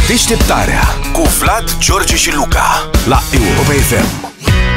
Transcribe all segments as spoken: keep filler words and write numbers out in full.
Deșteptarea cu Vlad, George și Luca la Europa F M.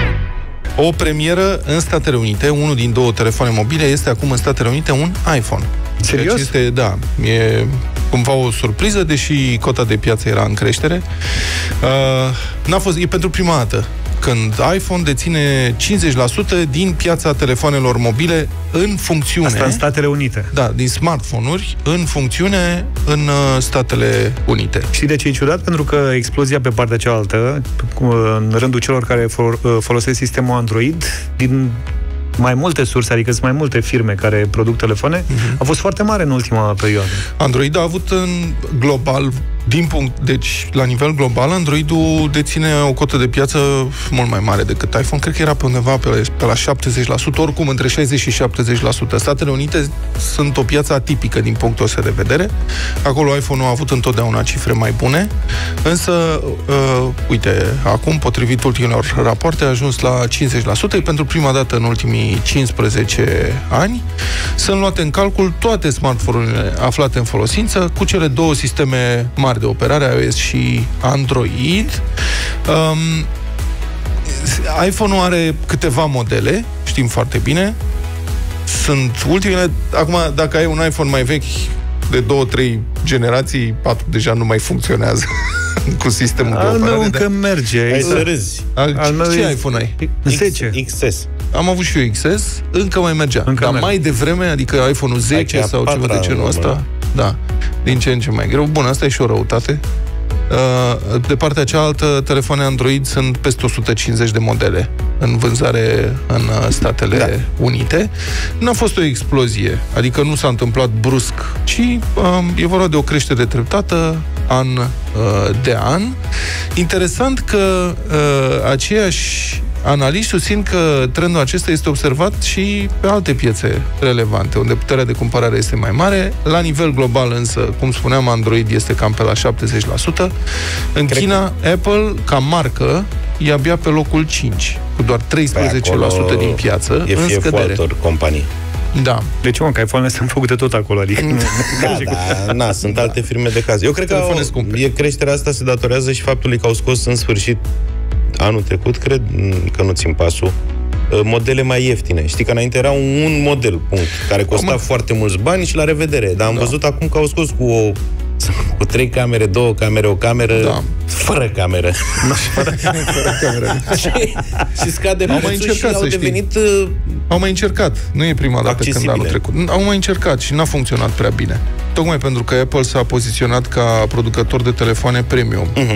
O premieră în Statele Unite, unul din două telefoane mobile este acum în Statele Unite un iPhone. Serios? Este, da, e cumva o surpriză, deși cota de piață era în creștere. Uh, n-a fost, e pentru prima dată când iPhone deține cincizeci la sută din piața telefoanelor mobile în funcțiune. Asta în Statele Unite. Da, din smartphone-uri în funcțiune în uh, Statele Unite. Știi de ce e ciudat? Pentru că explozia pe partea cealaltă, în rândul celor care folosesc sistemul Android, din mai multe surse, adică sunt mai multe firme care produc telefoane, uh-huh. a fost foarte mare în ultima perioadă. Android a avut în global, din punct, deci la nivel global, Android-ul deține o cotă de piață mult mai mare decât iPhone. Cred că era pe undeva pe, pe la șaptezeci la sută, oricum între șaizeci și șaptezeci la sută. Statele Unite sunt o piață atipică din punctul ăsta de vedere. Acolo iPhone-ul a avut întotdeauna cifre mai bune, însă, uh, uite, acum, potrivit ultimelor rapoarte, a ajuns la cincizeci la sută. E pentru prima dată în ultimii cincisprezece ani. Sunt luate în calcul toate smartphone-urile aflate în folosință, cu cele două sisteme mari de operare, iOS și Android. Um, iPhone-ul are câteva modele, știm foarte bine. Sunt ultimele. Acum, dacă ai un iPhone mai vechi de două, trei generații, patru deja nu mai funcționează cu sistemul Al de operare. meu încă de... merge. Hai să râzi. Al, Al meu ce e... iPhone ai? zece. X S. Am avut și eu X S, încă mai mergea. Încă Dar merge. mai devreme, adică iPhone-ul zece Aici sau ceva de genul ăsta, da, din ce în ce mai greu. Bun, asta e și o răutate. De partea cealaltă, telefoane Android sunt peste o sută cincizeci de modele în vânzare în Statele da. Unite. N-a fost o explozie, adică nu s-a întâmplat brusc, ci um, e vorba de o creștere treptată, an uh, de an. Interesant că uh, aceiași analiști susțin că trendul acesta este observat și pe alte piețe relevante, unde puterea de cumpărare este mai mare. La nivel global, însă, cum spuneam, Android este cam pe la șaptezeci la sută. În Cred China, că... Apple, ca marcă, e abia pe locul cinci, cu doar treisprezece la sută din piață, e în scădere. companii. Da. De ce, mă, că iPhone-urile sunt făcute tot acolo, adică... Da, da, na, sunt da. alte firme de caz. Eu cred că au, e creșterea asta se datorează și faptului că au scos în sfârșit anul trecut, cred că nu țin pasul, modele mai ieftine. Știi că înainte era un model, punct, care costa Am... foarte mulți bani și la revedere. Dar am da. văzut acum că au scos cu o cu trei camere, două camere, o cameră da. fără cameră. fără, fără cameră. și, și scade prețul și au devenit... Uh, au mai încercat. Nu e prima dată când anul trecut. Au mai încercat și n-a funcționat prea bine. Tocmai pentru că Apple s-a poziționat ca producător de telefoane premium. Uh-huh.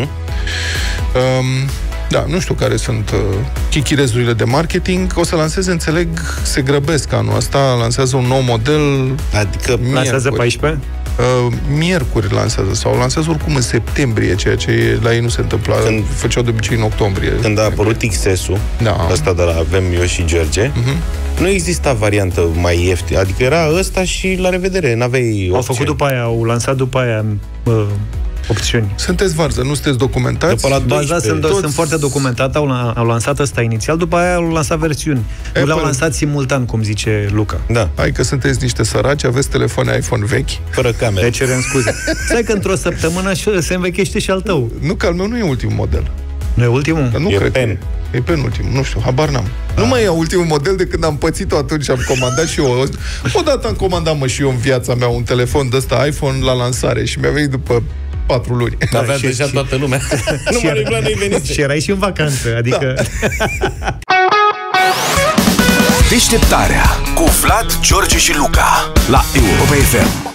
Um, Da, nu știu care sunt uh, chichirezurile de marketing. O să lanseze, înțeleg, se grăbesc anul ăsta, lansează un nou model. Adică lansează paisprezece? Uh, miercuri lansează, sau lansează oricum în septembrie, ceea ce la ei nu se întâmpla. Când făceau de obicei în octombrie. Când a apărut X S-ul, da. ăsta de la avem eu și George, uh-huh. nu exista variantă mai ieftină. Adică era ăsta și la revedere, n-aveai Au făcut după aia, au lansat după aia... Uh... opțiuni. Sunteți varză, nu sunteți documentați? Bazați, sunt, toți... sunt foarte documentate, au, au lansat ăsta inițial, după aia au lansat versiuni. Apple... Nu le-au lansat simultan, cum zice Luca. Da. Hai că sunteți niște săraci, aveți telefoane iPhone vechi. Fără camere. Le cerem scuze. Stai că într-o săptămână se învechește și al tău. Nu, că al meu nu e ultimul model. Nu e ultimul? Dar nu e cred pen. E penultimul, nu știu, habar n-am. Ah. Nu mai e ultimul model de când am pățit-o atunci, am comandat și eu. Odată am comandat, mă, și eu în viața mea un telefon de ăsta iPhone la lansare și mi-a venit după patru luni. Da, avea deja toată lumea. Nu mai regla, nu-i venise. Și erai și în vacanță, adică... Da. Deșteptarea cu Vlad, George și Luca la Europa F M.